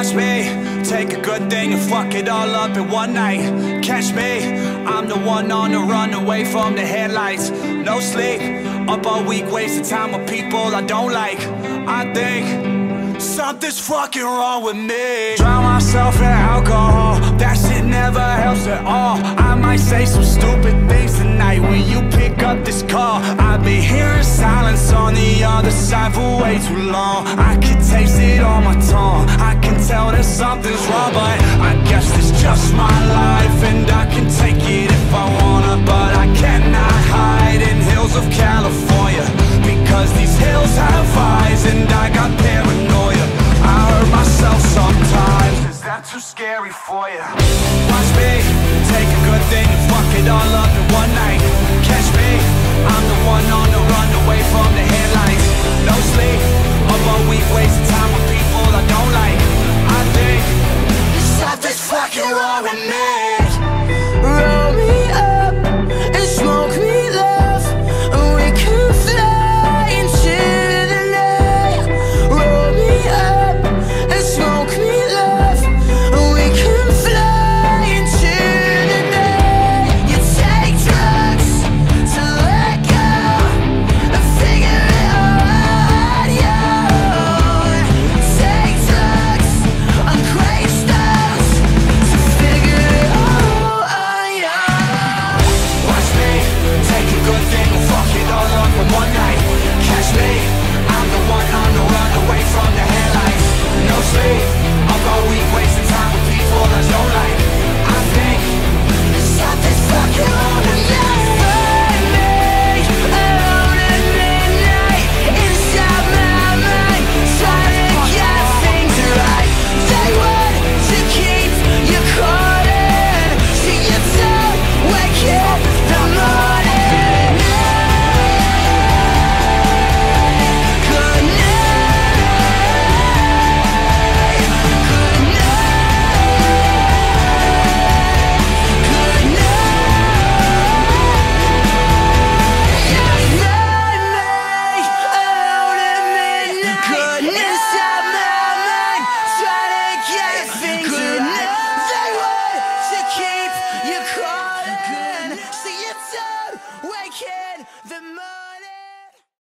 Watch me take a good thing and fuck it all up in one night. Catch me, I'm the one on the run away from the headlights. No sleep, up all week, wasting time with people I don't like. I think something's fucking wrong with me. Drown myself in alcohol, that shit never helps at all. I might say some stupid things tonight when you pick up this call. I've been hearing silence on the other side for way too long. I can taste it on my tongue, I can tell that something's wrong. But I guess it's just my life and I can take it if I wanna. But I cannot hide in hills of California, because these hills have eyes and I got paranoia. I hurt myself sometimes, is that too scary for you? Watch me take a good thing and fuck it all up in one night. Catch me, I'm the one on the run away from the headlights. No sleep, up all week, wasting time with people I don't like. I think something's fucking wrong with me. Roll me up and smoke me love, and we can fly into the night. Roll me up and smoke me love, and we can fly into the night. You take drugs to let go and figure it out, yo. Take drugs on gravestones to figure it out, yo. Watch me take a good thing and fuck it all up in one night. Catch me, I'm the one on the run away from the headlights. No sleep, up all week, wasting time with people I don't like. I think something's fucking wrong with me. Find me alone at midnight inside my mind, trying to get things right. They want to keep you caught in, so you don't wake up the morning. Good night, good night, good night. Good night.